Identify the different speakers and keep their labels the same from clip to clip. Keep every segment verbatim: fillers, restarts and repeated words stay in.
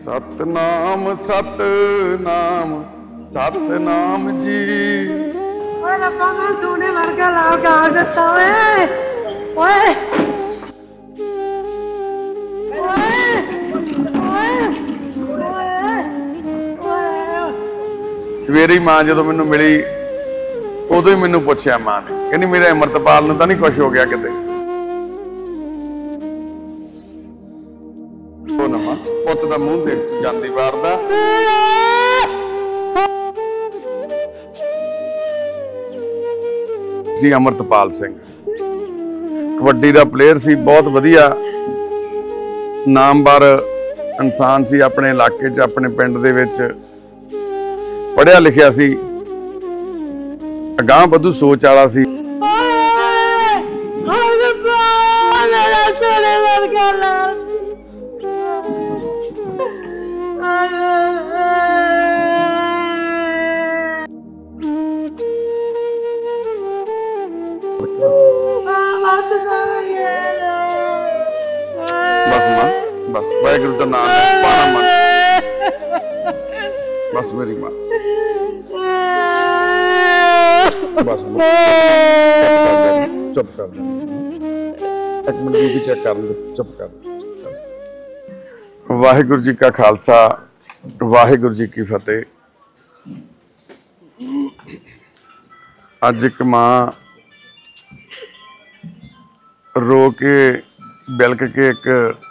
Speaker 1: सतनाम सतनाम सतनाम जी।
Speaker 2: ओए रब्बा मैं सोने वर्गा लाल काट देता ओए ओए
Speaker 1: सवेरे मां जो मैनू मिली उदों ही मैनू पुछया मां ने, कहनी मेरे अमृतपाल नूं तां नहीं कुछ हो गया किते? पुत दा मूंह देख जांदी वार दा सी अमृतपाल सिंह कबड्डी दा प्लेयर सी, बहुत वधिया नामवर इंसान सी। अपने इलाके च अपने पिंड दे विच पढ़िया लिखिया सी, अगांह वधू सोच वाला सी। बस मां बस वाहिगुरू दा नाम है पाना मन, बस मेरी मां बस चुप कर दे, एक मिनट भी चेक कर ले, चुप कर। वाहिगुरू जी का खालसा वाहिगुरू जी की फतेह। अज एक मां रो के बिलक के एक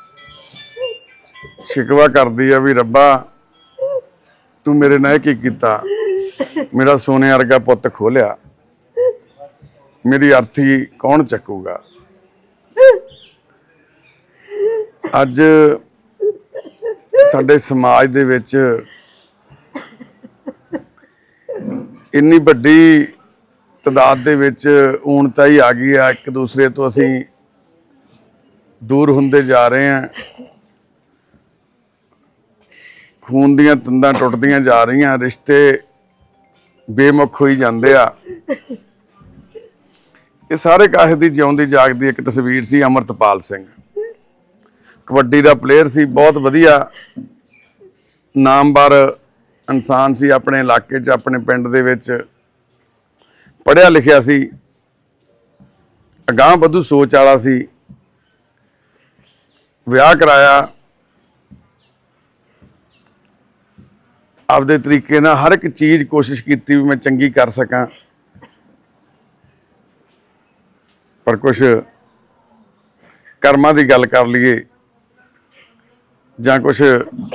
Speaker 1: शिकवा करदी है भी रब्बा तू मेरे नाल की कीता, मेरा सोने वर्गा पुत खोलिया, मेरी अर्थी कौन चकूगा? अज साडे समाज दे विच इन्नी वड्डी तादाद दे विच ऊणता ही आ गई है, एक दूसरे तो असीं दूर हुंदे जा रहे हैं, खून दियां तंदां टुटदियां जा रही, रिश्ते बेमुख होई जांदे आ। ये सारे काहे दी जिउंदी जागदी एक तस्वीर सी अमृतपाल सिंह। कबड्डी दा प्लेयर सी, बहुत वधिया नामवर इंसान सी। अपने इलाके च अपने पिंड दे विच पढ़िया लिखिया सी, अगांह वधू सोच वाला सी। विआह कराया आपदे तरीके नाल, हर एक चीज़ कोशिश की भी मैं चंगी कर सकां, पर कुछ कर्मां दी गल कर लीए जां कुछ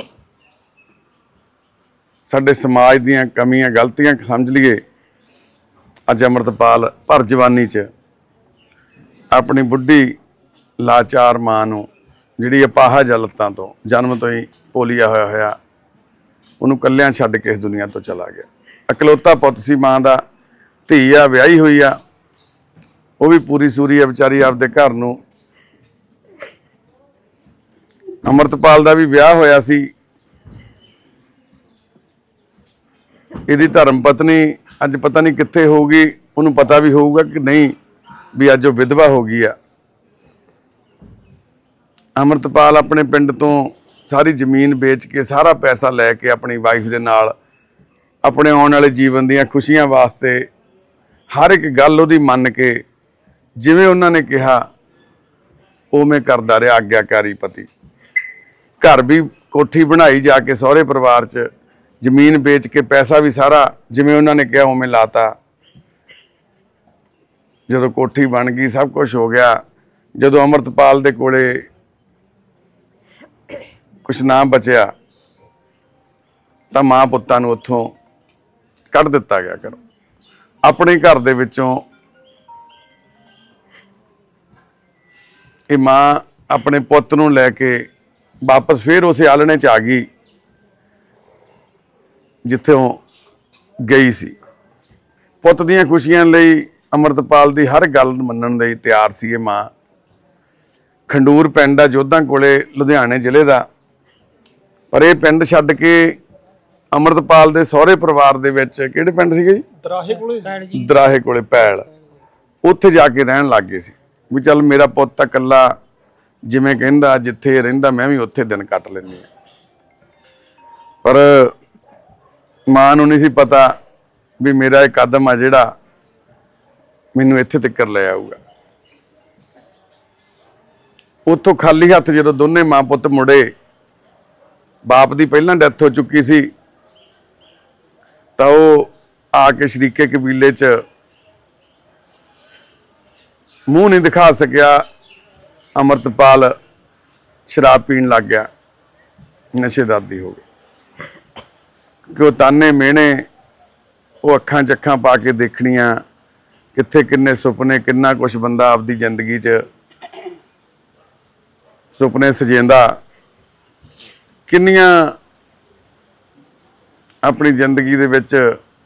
Speaker 1: साडे समाज दीयां कमियां गलतियां समझ लीए। अज अमृतपाल भर जवानी च अपनी बुढ़ी लाचार मां नूं जिहड़ी अपाहज हालतां तो जन्म तो ही पोलिया होया होया उन्होंने कल्लियां छड्ड के इस दुनिया तो चला गया। इकलौता पुत सी मां दा, धी आ विआही हुई आ, वो भी पूरी सूरी है बेचारी आपदे घर नूं। अमृतपाल दा भी विआह होया सी, इहदी धर्म पत्नी अज पता नहीं कित्थे होगी, उन्होंने पता भी होऊगा कि नहीं भी अज वो विधवा हो गई आ। अमृतपाल अपने पिंड तो सारी जमीन बेच के सारा पैसा लैके अपनी वाइफ दे नाल अपने आने वाले जीवन दीयां खुशियां वास्ते हर एक गल उहदी मन के जिवें उन्होंने कहा उवें करदा रहा, आग्याकारी पति। घर भी कोठी बनाई जाके सहुरे परिवार च, जमीन बेच के पैसा भी सारा जिवें उन्होंने कहा उवें लाता। जदों कोठी बन गई, सब कुछ हो गया, जदों अमृतपाल दे कोले कुछ ना बचिया तो मां पुत्तां नूं उत्थों कढ़ दिता गया। करो अपने घर दे विचों ये मां अपने पुत नूं लैके वापस फिर उस आलणे च आ गई जिथे गई सी। पुत दीयां खुशियां लई अमृतपाल दी हर गल मन्नण लई तैयार सी। ये मां खंडूर पिंड आ जोधां कोले लुधियाणे जिले दा, पर यह पिंड छड्ड के अमृतपाल दे सहुरे परिवार दे विच किहड़े पिंड सीगे जी? दराहे कोले दराहे कोले पैल, उत्थे जाके रहन लग गए सी भी चल मेरा पुत तां कल्ला जिवें कहंदा जिथे रहिंदा मैं भी उत्थे दिन कट लैंदी। पर मां नूं नहीं सी पता भी मेरा एक कदम आ जिहड़ा मैनूं इत्थे तक्कर ले आऊगा। उत्थों खाली हत्थ जदों दोने मां पुत मुड़े, बाप की पहलां डैथ हो चुकी सी, तो आके शरीके कबीले च मूँह नहीं दिखा सकिया। अमृतपाल शराब पीण लग गया, नशे दा आदी हो गया कि ताने मेहने वो अखां च अखां पा के देखनियां, कित्थे किन्ने सुपने, किन्ना कुछ बंदा आपदी जिंदगी च सुपने सजेंदा, किन्नियां अपनी जिंदगी दे विच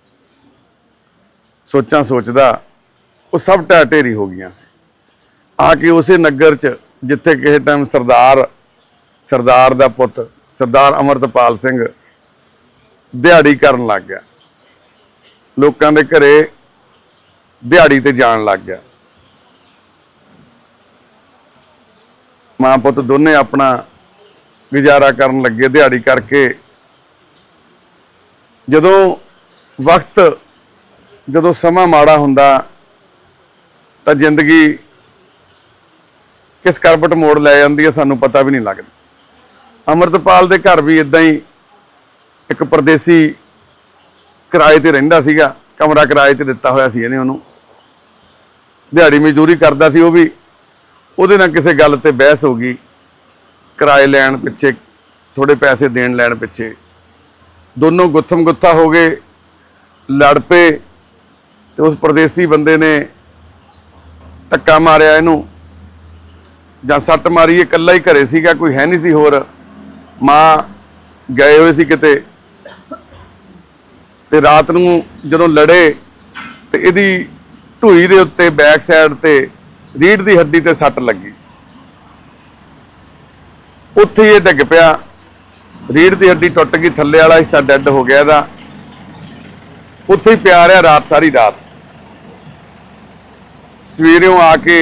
Speaker 1: सोचां सोचदा, वो सब ढह ढेरी हो गई। आके उसे नगर च जिथे किसी टाइम सरदार सरदार दा पुत सरदार अमृतपाल सिंह दिहाड़ी करन लग गया, लोकां दे घरे दिहाड़ी ते जान लग गया। मां पुत दोने अपना गुजारा करन लगे दिहाड़ी करके। जदों वक्त जदों समा माड़ा हुंदा तां जिंदगी किस करबट मोड़ लै जांदी है सानूं पता भी नहीं लगदा। अमृतपाल दे घर भी इदां ही एक परदेसी किराए ते रहिंदा सीगा, कमरा किराए ते दिता होया सी इहने उहनूं, दिहाड़ी मजदूरी करदा सी। वो भी ਉਹਦੇ ਨਾਲ ਕਿਸੇ ਗੱਲ ਤੇ बहस हो गई, किराए लैण पिछे, थोड़े पैसे देण लैण पिछे, दोनों गुत्थम गुत्था हो गए, लड़ पे। तो उस परदेसी बंदे ने धक्का मारिया इहनूं जां सੱਟ मारी, इकल्ला ही घरे सीगा, कोई है नहीं सी होर। मां गए हुए सी किते, ते रात नूं जदों लड़े ते इहदी ढूई दे उत्ते बैक साइड ते रीढ़ की हड्डी ते सੱਟ लगी, उत्थे ही डिग पिया। रीढ़ की हड्डी टुट गई, थल्ले वाला हिस्सा डैड हो गया इहदा, उत्थे ही पिया रहा रात, सारी रात। सवेरों आके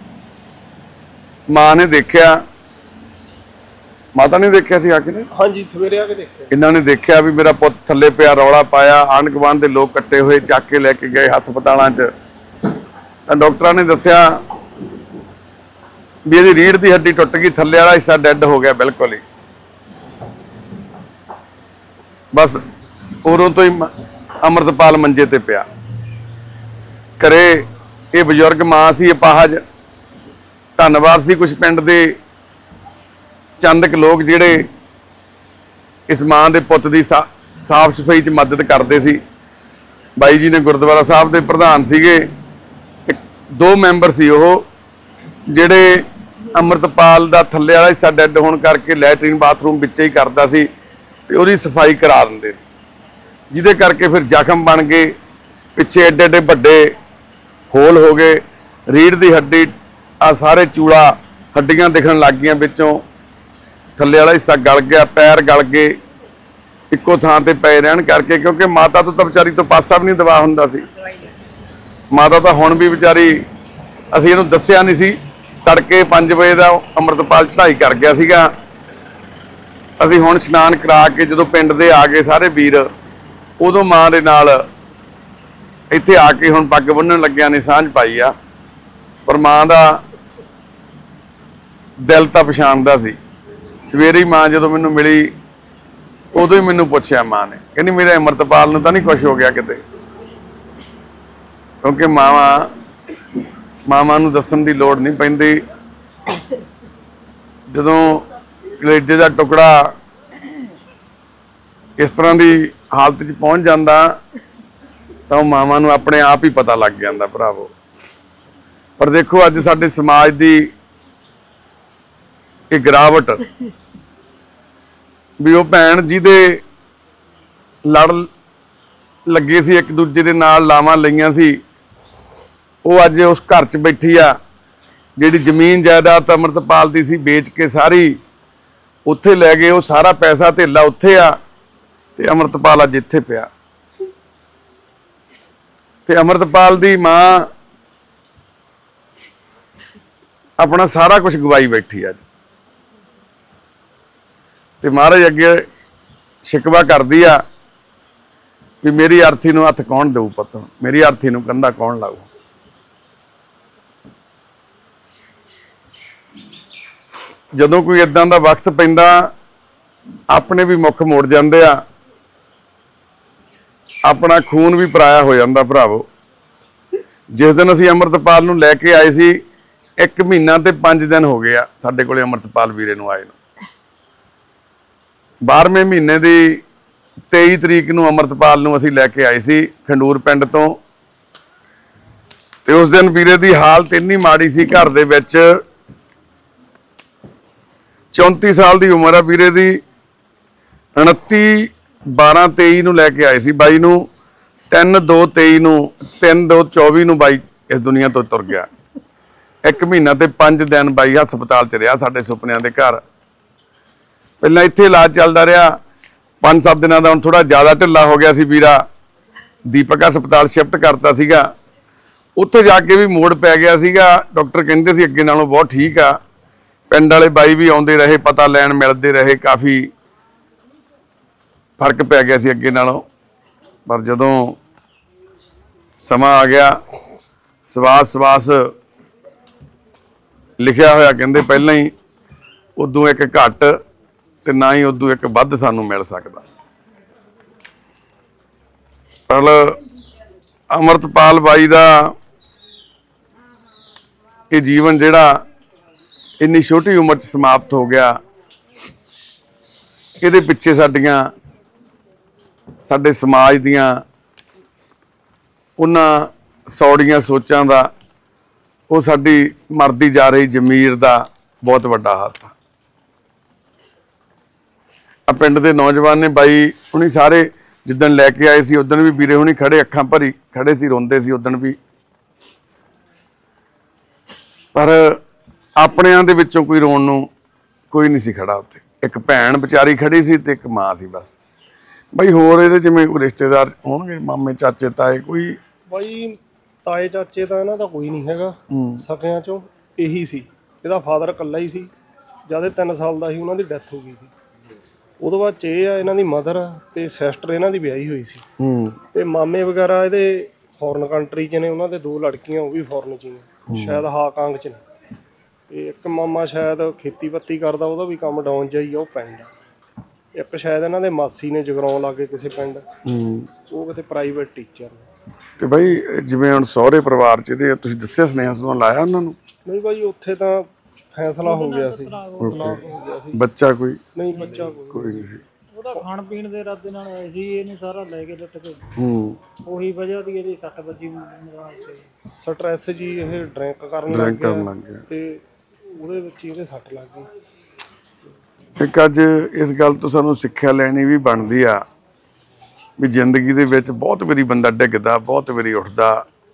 Speaker 1: मां ने देखिया, माता ने देखिया सी आके,
Speaker 3: हाँ जी सवेरे आके देखिया,
Speaker 1: इन्होंने देखिया भी मेरा पुत थल्ले पिया, रौला पाया। आंढ गुआंढ दे लोग कट्टे हुए चक के लैके गए हस्पतालों च। डॉक्टर ने दसिया भी ਇਹਦੀ रीढ़ की हड्डी टुट गई, थल्ले वाला हिस्सा डैड हो गया बिल्कुल ही। बस उदों तो ही अमृतपाल मंजे ते पिया। घरे ये बजुर्ग मां सी अपाहज, धन्नवाद सी कुछ पिंड दे चंद क लोग जिहड़े इस मां दे पुत दी सा साफ सफाई च मदद करते सी। बाई जी ने गुरुद्वारा साहब दे प्रधान सीगे, दो मैंबर सी वो जिहड़े अमृतपाल दा थल्ले वाला हिस्सा डैड होने करके लैटरीन बाथरूम विच ही करदा सी ते उहदी सफाई करा दिंदे, जिहदे करके फिर जख्म बन गए, पिछे एडे एडे वड्डे होल हो गए। रीढ़ की हड्डी आ सारे चूड़ा हड्डियां दिखण लग गईयां, विचों थल्ले वाला हिस्सा गल गया, पैर गल गए, इक्को थां ते पए रहण करके। क्योंकि माता तो तां विचारी तो पासा भी नहीं दवा हुंदा सी। माता तो हुण भी विचारी, असीं इहनूं दस्सिया नहीं सी, तड़के पांच बजे का अमृतपाल चढ़ाई कर गया सीगा। असीं हुण इशनान करा के जदों पिंड दे आ गए सारे वीर, उदों मां दे नाल इत्थे आके हुण पग बन्नण लग्गिया ने सांझ पाई आ। पर मां दा दिल तां पछाणदा सी। सवेरे ही मां जदों मैनूं मिली उदों ही मैनूं पुछया मां ने, कहंदी मेरे अमृतपाल नूं तां नहीं कुछ हो गया किते, क्योंकि मावां मावां नूं दस्सण दी लोड़ नहीं पैंदी। जदों कलेजे का टुकड़ा इस तरह की हालत च पहुँच जाता तो मावां नूं अपने आप ही पता लग जाता भरावो। पर देखो अज साडे समाज की एक गिरावट भी वो भैन जिहदे लड़ लगे सी, एक दूजे दे नाल लावां लईआं सी, वो अज उस घर च बैठी आ। जिहड़ी जमीन जायदाद अमृतपाल दी सी बेच के सारी उत्थे लै गए, वो सारा पैसा धेला उत्थे आ ते अमृतपाल अज इत्थे पिया। ते अमृतपाल दी मां अपना सारा कुछ गवाई बैठी अज। ते महाराज अगे शिकवा करदी आ भी मेरी अर्थी नूं हत्थ कौन देऊ पुत्त, मेरी अर्थी नूं कंधा कौन लाऊ। जदों कोई इदां दा वक्त पैंदा अपने भी मुख मुड़ जांदे आ, अपना खून भी पराया हो जाता भरावो। जिस दिन असीं अमृतपाल नूं लैके आए सी, एक महीना ते पांच दिन हो गए साडे कोले अमृतपाल वीरे नूं आए नूं। बारहवें महीने की तेई तरीक नूं अमृतपाल नूं असीं लैके आए सी खंडूर पिंड तो। ते उस दिन वीरे की हालत इन्नी माड़ी सी, घर दे विच चौंती साल की उम्र है वीरे की। उनती बारह तेई नूं लैके आए सी बाई नूं, तीन दो तेई नूं तीन दो चौबी नूं बाई इस दुनिया तो तुर गया। एक महीना ते पांच दिन बाई हस्पताल च रहा साडे सुपनियां दे घर। पहलां इत्थे इलाज चलदा रहा, पांच सत्त दिनों का हुण थोड़ा ज़्यादा ढिला हो गया सी वीरा। दीपक हस्पताल शिफ्ट करता सीगा, उत्थे जाके भी मोड़ पै गया सीगा। डॉक्टर कहंदे सी अगे नालों बहुत ठीक आ। पिंड वाले बाई भी आउंदे रहे, पता लैण मिलते रहे, काफ़ी फर्क पै गया सी अगे नालों। पर जदों समा आ गया, सवास सवास लिखिया होया कहंदे पहलां ही, उदों एक घट ते ना ही उदों एक वध सानूं मिल सकदा। पर अमृतपाल बाई दा ये जीवन जिहड़ा इन्नी छोटी उम्र च समाप्त हो गया, इहदे पिछे साडियां साडे समाज दियां उन्हां सौड़ियां सोचां दा, वो साडी मरदी जा रही जमीर दा बहुत वड्डा हत्थ आ। आ पिंड दे नौजवान ने बाई हुणी सारे जिद्दण लैके आए सी, उद्दण भी वीरे हुणी खड़े अखां भरी खड़े सी, रोंदे सी उद्दण भी। पर अपणियां दे विचों कोई रोण नूं कोई नहीं सी खड़ा उत्थे। एक भैण बेचारी खड़ी सी ते एक मां सी बस। बई होर इहदे जिवें कोई रिश्तेदार होणगे, मामे चाचे ताए कोई? बई
Speaker 3: ताए चाचे ਤਾਂ ਇਹਨਾਂ ਦਾ ਕੋਈ ਨਹੀਂ ਹੈਗਾ, ਸਕਿਆਂ ਚੋਂ ਇਹੀ ਸੀ। ਇਹਦਾ ਫਾਦਰ ਇਕੱਲਾ ਹੀ ਸੀ। ਜਦ ਇਹ ਤਿੰਨ ਸਾਲ ਦਾ ਸੀ ਉਹਨਾਂ ਦੀ ਡੈਥ ਹੋ ਗਈ ਸੀ। ਉਦੋਂ ਬਾਅਦ 'ਚ ਇਹ ਆ ਇਹਨਾਂ ਦੀ ਮਦਰ ਤੇ ਸਿਸਟਰ ਇਹਨਾਂ ਦੀ ਵਿਆਹੀ ਹੋਈ ਸੀ, ਤੇ ਮਾਮੇ ਵਗੈਰਾ ਇਹਦੇ ਫੋਰਨ ਕੰਟਰੀ 'ਚ ਨੇ। ਉਹਨਾਂ ਦੇ ਦੋ ਲੜਕੀਆਂ ਉਹ ਵੀ ਫੋਰਨ 'ਚ ਨੇ, ਸ਼ਾਇਦ ਹਾਕਾਂਗ 'ਚ ਨੇ। ਤੇ ਇੱਕ ਮਾਮਾ ਸ਼ਾਇਦ ਖੇਤੀਬਾੜੀ ਕਰਦਾ, ਉਹਦਾ ਵੀ ਕੰਮ ਡਾਊਨ ਜਾਈ ਆ, ਉਹ ਪਿੰਡ। ਇੱਕ ਸ਼ਾਇਦ ਇਹਨਾਂ ਦੇ ਮਾਸੀ ਨੇ ਜਗਰਾਉਂ ਲਾਗੇ ਕਿਸੇ ਪਿੰਡ, ਉਹ ਕਿਤੇ ਪ੍ਰਾਈਵੇਟ ਟੀਚਰ ਨੇ।
Speaker 1: ਤੇ ਬਾਈ ਜਿਵੇਂ ਹੁਣ ਸਹੁਰੇ ਪਰਿਵਾਰ 'ਚ ਇਹਦੇ ਤੁਸੀਂ ਦੱਸਿਆ ਸੁਨੇਹਾ ਸੁਨੇਹਾ ਲਾਇਆ ਉਹਨਾਂ ਨੂੰ?
Speaker 3: ਨਹੀਂ ਬਾਈ ਉੱਥੇ ਤਾਂ ਫੈਸਲਾ ਹੋ ਗਿਆ ਸੀ, ਹੋ ਗਿਆ ਸੀ।
Speaker 1: ਬੱਚਾ ਕੋਈ
Speaker 3: ਨਹੀਂ, ਬੱਚਾ
Speaker 1: ਕੋਈ ਨਹੀਂ ਸੀ।
Speaker 4: ਉਹਦਾ ਖਾਣ ਪੀਣ ਦੇ ਇਰਾਦੇ ਨਾਲ ਆਏ ਸੀ, ਇਹਨੂੰ ਸਾਰਾ ਲੈ ਕੇ ਲੁੱਟ ਕੇ। ਹੂੰ, ਉਹੀ ਵਜ੍ਹਾ ਦੀ ਇਹਦੀ ਸੱਟ ਵੱਜੀ ਮੋਬਾਈਲ ਤੇ।
Speaker 3: ਸਟ੍ਰੈਸ ਜੀ, ਇਹ ਡਰਿੰਕ ਕਰਨ ਲੱਗ ਗਿਆ ਤੇ ਉਹਦੇ ਵਿੱਚ ਇਹਦੇ ਸੱਟ ਲੱਗ ਗਈ।
Speaker 1: ਇੱਕ ਅੱਜ ਇਸ ਗੱਲ ਤੋਂ ਸਾਨੂੰ ਸਿੱਖਿਆ ਲੈਣੀ ਵੀ ਬਣਦੀ ਆ ਵੀ ਜ਼ਿੰਦਗੀ ਦੇ ਵਿੱਚ ਬਹੁਤ ਵਾਰੀ ਬੰਦਾ ਡਿੱਗਦਾ, ਬਹੁਤ ਵਾਰੀ ਉੱਠਦਾ।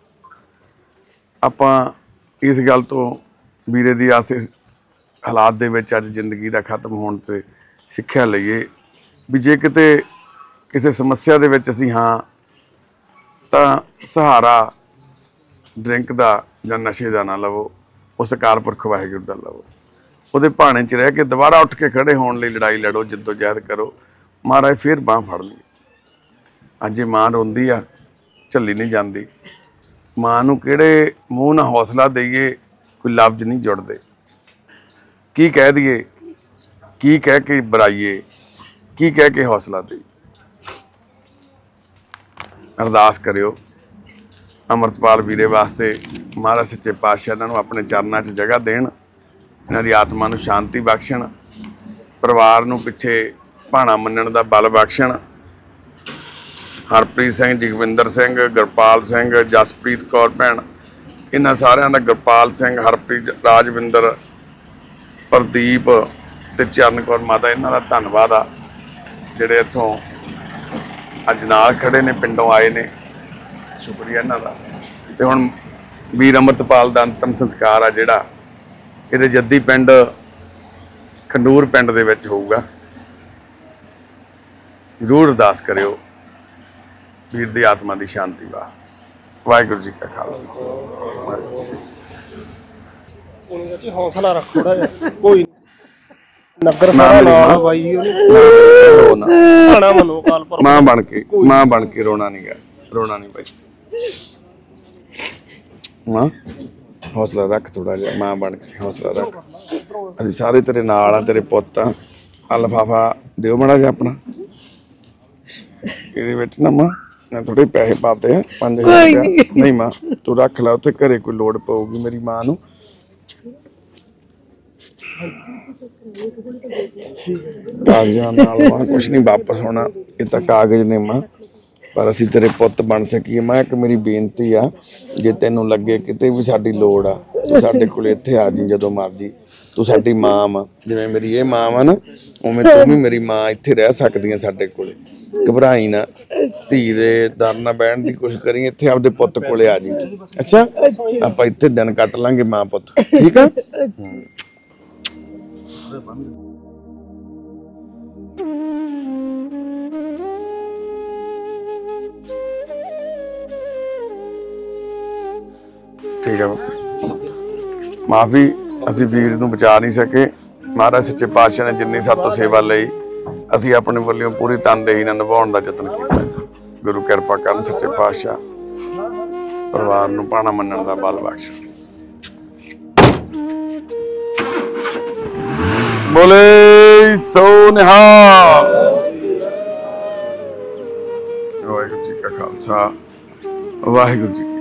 Speaker 1: ਆਪਾਂ ਇਸ ਗੱਲ ਤੋਂ ਵੀਰੇ ਦੀ ਆਸੇ ਹਾਲਾਤ ਦੇ ਵਿੱਚ ਅੱਜ ਜ਼ਿੰਦਗੀ ਦਾ ਖਤਮ ਹੋਣ ਤੇ ਸਿੱਖਿਆ ਲਈਏ ਵੀ ਜੇ ਕਿਤੇ ਕਿਸੇ ਸਮੱਸਿਆ ਦੇ ਵਿੱਚ ਅਸੀਂ ਹਾਂ ਤਾਂ ਸਹਾਰਾ ਡਰਿੰਕ ਦਾ ਜਾਂ ਨਸ਼ੇ ਦਾ ਨਾ ਲਵੋ, ਉਸ ਅਕਾਲ ਪੁਰਖ ਵਾਹਿਗੁਰੂ ਦਾ ਲਵੋ। ਉਹਦੇ ਭਾਣੇ 'ਚ ਰਹਿ ਕੇ ਦੁਬਾਰਾ ਉੱਠ ਕੇ ਖੜੇ ਹੋਣ ਲਈ ਲੜਾਈ ਲੜੋ, ਜਿੱਦੋ ਜਹਿਦ ਕਰੋ। ਮਹਾਰਾਜ ਫਿਰ ਬਾਂਹ ਫੜ ਲਈ। ਅੱਜ ਇਹ ਮਾਂ ਰੋਂਦੀ ਆ, ਝੱਲੀ ਨਹੀਂ ਜਾਂਦੀ। ਮਾਂ ਨੂੰ ਕਿਹੜੇ ਮੂੰਹ ਨਾਲ ਹੌਸਲਾ ਦੇਈਏ, ਕੋਈ ਲਫ਼ਜ਼ ਨਹੀਂ ਜੁੜਦੇ। ਕੀ ਕਹਿ ਦਈਏ, ਕੀ ਕਹਿ ਕੇ ਬੁਲਾਈਏ, ਕੀ ਕਹਿ ਕੇ ਹੌਸਲਾ ਦੇਈਏ। ਅਰਦਾਸ ਕਰਿਓ ਅਮਰਤਪਾਲ ਵੀਰੇ ਵਾਸਤੇ, ਮਹਾਰਾਜ ਸੱਚੇ ਪਾਤਸ਼ਾਹ ਇਹਨਾਂ ਨੂੰ ਆਪਣੇ ਚਰਨਾਂ 'ਚ ਜਗ੍ਹਾ ਦੇਣ, ਇਹਨਾਂ ਦੀ ਆਤਮਾ ਨੂੰ ਸ਼ਾਂਤੀ ਬਖਸ਼ਣ, ਪਰਿਵਾਰ ਨੂੰ ਪਿੱਛੇ ਭਾਣਾ ਮੰਨਣ ਦਾ ਬਲ ਬਖਸ਼ਣ। ਹਰਪ੍ਰੀਤ ਸਿੰਘ, ਜਗਵਿੰਦਰ ਸਿੰਘ, ਗੁਰਪਾਲ ਸਿੰਘ, ਜਸਪ੍ਰੀਤ ਕੌਰ ਭੈਣ, ਇਹਨਾਂ ਸਾਰਿਆਂ ਦਾ, ਗੁਰਪਾਲ ਸਿੰਘ, ਹਰਪ੍ਰੀਤ, ਰਾਜਵਿੰਦਰ, ਪ੍ਰਦੀਪ ਤੇ ਚਰਨ ਕੌਰ ਮਾਤਾ, ਇਹਨਾਂ ਦਾ ਧੰਨਵਾਦ ਆ ਜਿਹੜੇ ਇੱਥੋਂ ਅੱਜ ਨਾਲ ਖੜੇ ਨੇ, ਪਿੰਡੋਂ ਆਏ ਨੇ। ਸ਼ੁਕਰੀਆ ਇਹਨਾਂ ਦਾ। ਤੇ ਹੁਣ ਵੀਰ ਅਮਰਤਪਾਲ ਦਾ ਅੰਤਮ ਸੰਸਕਾਰ ਆ ਜਿਹੜਾ ਇਹਦੇ ਜੱਦੀ ਪਿੰਡ ਖੰਡੂਰ ਪਿੰਡ ਦੇ ਵਿੱਚ ਹੋਊਗਾ। ਜ਼ਰੂਰ ਅਰਦਾਸ ਕਰਿਓ ਵੀਰ ਦੀ ਆਤਮਾ ਦੀ ਸ਼ਾਂਤੀ ਵਾਸਤੇ। ਵਾਹਿਗੁਰੂ ਜੀ ਕਾ ਖਾਲਸਾ।
Speaker 3: ਉਹਨੇ ਜੀ ਹੌਸਲਾ ਰੱਖੋ ਥੋੜਾ ਜਿਹਾ, ਕੋਈ ਨਗਰ ਸਾਰਾ ਨਾਲ ਬਾਈ ਉਹਨੇ ਜਾਣਾ ਮੈਨੂੰ ਕਾਲਪੁਰ
Speaker 1: ਮਾਂ ਬਣ ਕੇ ਮਾਂ ਬਣ ਕੇ ਰੋਣਾ ਨਹੀਂ ਗਾ ਰੋਣਾ ਨਹੀਂ ਭਾਈ ਮਾਂ ਹੌਸਲਾ ਰੱਖ ਥੋੜਾ ਜਿਹਾ ਮਾਂ ਬਣ ਕੇ ਹੌਸਲਾ ਰੱਖ ਅਸੀਂ ਸਾਰੇ ਤੇਰੇ ਨਾਲ ਆ ਤੇਰੇ ਪੁੱਤ ਆ ਆਹ ਲਿਫਾਫਾ ਦਿਓ ਮਾੜਾ ਜਿਹਾ ਆਪਣਾ ਇਹਦੇ ਵਿੱਚ ਨਾ ਮਾਂ ਮੈਂ ਥੋੜੇ ਪੈਸੇ ਪਾਤੇ ਆ ਪੰਜ ਹਜ਼ਾਰ ਰੁਪਇਆ ਨਹੀਂ ਮਾਂ ਤੂੰ ਰੱਖ ਲੈ ਉੱਥੇ ਘਰੇ ਕੋਈ ਲੋੜ ਪਊਗੀ ਮੇਰੀ ਮਾਂ ਨੂੰ ਕਾਗਜ਼ਾਂ ਨਾਲ ਮਾਂ ਕੁਛ ਨਹੀਂ ਵਾਪਸ ਹੋਣਾ ਇਹ ਤਾਂ ਕਾਗਜ਼ ਨੇ ਮਾਂ ਪਰ ਅਸੀਂ ਤੇਰੇ ਪੁੱਤ ਬਣ ਸਕੀਏ ਮੈਂ ਇੱਕ ਮੇਰੀ ਬੇਨਤੀ ਆ ਜੇ ਤੈਨੂੰ ਲੱਗੇ ਕਿਤੇ ਵੀ ਸਾਡੀ ਲੋੜ ਆ ਤੂੰ ਸਾਡੇ ਕੋਲ ਇੱਥੇ ਆ ਜੀ ਜਦੋਂ ਮਰਜੀ ਤੂੰ ਸਾਡੀ ਮਾਂ ਵਾ ਜਿਵੇਂ ਮੇਰੀ ਇਹ ਮਾਂ ਵਾ ਨਾ ਉਵੇਂ ਤੂੰ ਵੀ ਮੇਰੀ ਮਾਂ ਇੱਥੇ ਰਹਿ ਸਕਦੀ ਆ ਸਾਡੇ ਕੋਲੇ ਘਬਰਾਈ ਨਾ ਧੀ ਦੇ ਦਰ ਨਾ ਬਹਿਣ ਦੀ ਕੋਸ਼ਿਸ਼ ਕਰੀ ਇੱਥੇ ਆਪਦੇ ਪੁੱਤ ਕੋਲੇ ਆ ਜੀ ਅੱਛਾ ਆਪਾਂ ਇੱਥੇ ਦਿਨ ਕੱਟ ਲਾਂਗੇ ਮਾਂ ਪੁੱਤ ਠੀਕ ਆ ਠੀਕ ਆ ਮਾਫੀ ਅਸੀਂ ਵੀਰ ਨੂੰ ਬਚਾ ਨਹੀਂ ਸਕੇ ਮਹਾਰਾਜ ਸੱਚੇ ਪਾਤਸ਼ਾਹ ਨੇ ਜਿੰਨੀ ਸਾਤੋਂ ਸੇਵਾ ਲਈ ਅਸੀਂ ਆਪਣੇ ਵੱਲੋਂ ਪੂਰੀ ਤਨਦੇਹੀ ਨਾਲ ਨਿਭਾਉਣ ਦਾ ਯਤਨ ਕੀਤਾ ਗੁਰੂ ਕਿਰਪਾ ਕਰਨ ਸੱਚੇ ਪਾਤਸ਼ਾਹ ਪਰਿਵਾਰ ਨੂੰ ਪਾਣਾ ਮੰਨਣ ਦਾ ਬਲ ਬਖਸ਼ ਬੋਲੇ ਸੋ ਨਿਹਾਲ ਵਾਹਿਗੁਰੂ ਜੀ ਕਾ ਖਾਲਸਾ ਵਾਹਿਗੁਰੂ ਜੀ